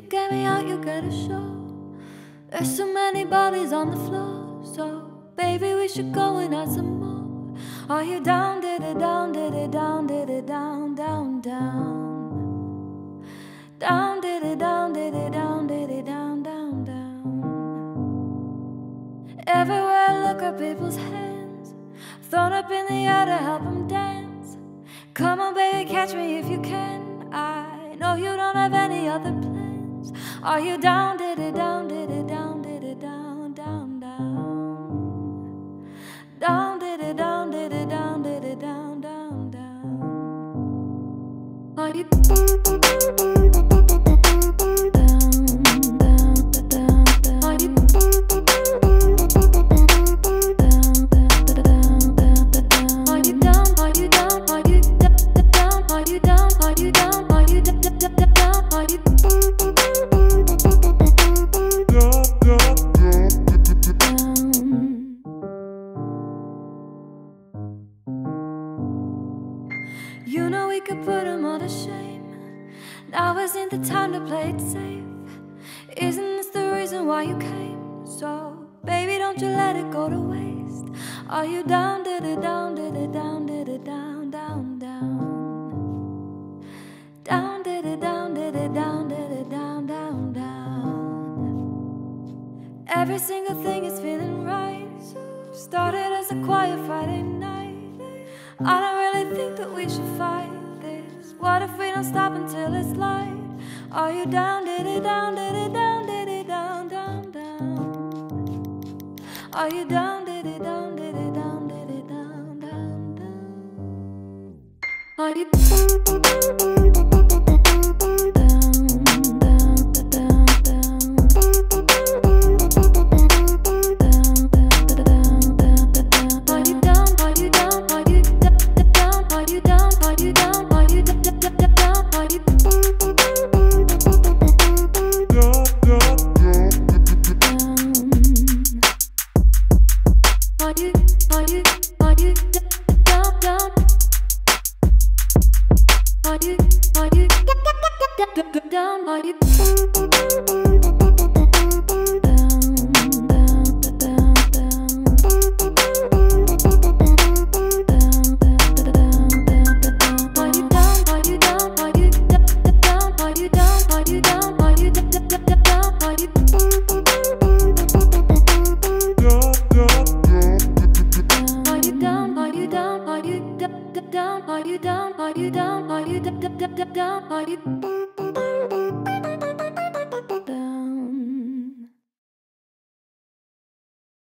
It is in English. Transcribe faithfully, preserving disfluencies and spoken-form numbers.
get me out, you get a show. There's so many bodies on the floor, so baby, we should go and add some more. Are you down, did it down, did it down, did it down, down, down? Down, did it down, did it down, did it down, down, down. Everywhere I look are people's hands thrown up in the air to help them dance. Come on, baby, catch me if you can. I know you don't have any other plans. Are you down, did it down, did it down, did it down, down, down? Down, did it down, did it down, did it down, down, down? Are you You know we could put them all to shame. Now isn't the time to play it safe. Isn't this the reason why you came? So, baby, don't you let it go to waste. Are you down, did it down, did it down, did it down, down, down? Down, did it down, did it down, did it down, down, down? Every single thing is feeling right. Started as a quiet Friday night. I don't really think that we should fight this. What if we don't stop until it's light? Are you down, did it down, did it down, did it down, down, down? Are you down, did it down, did it down, did it down, down, down? Are you down, down, down, down, down? Down, are you down, are you down, are you down, are you down, are you down, are you